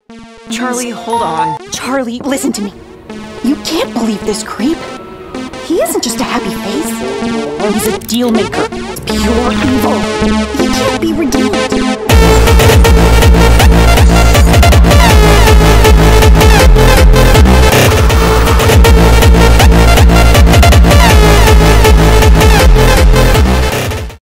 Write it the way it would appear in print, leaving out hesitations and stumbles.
Charlie, hold on. Charlie, listen to me. You can't believe this creep. He isn't just a happy face. He's a deal maker. Pure evil. He can't be redeemed.